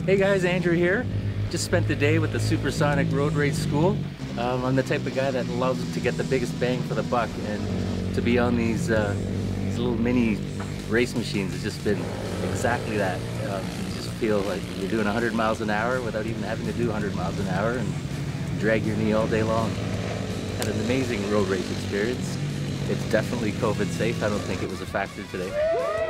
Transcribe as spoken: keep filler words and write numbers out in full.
Hey guys, Andrew here. Just spent the day with the Supersonic Road Race School. Um, I'm the type of guy that loves to get the biggest bang for the buck, and to be on these, uh, these little mini race machines has just been exactly that. Um, you just feel like you're doing one hundred miles an hour without even having to do one hundred miles an hour and drag your knee all day long. Had an amazing road race experience. It's definitely COVID safe. I don't think it was a factor today.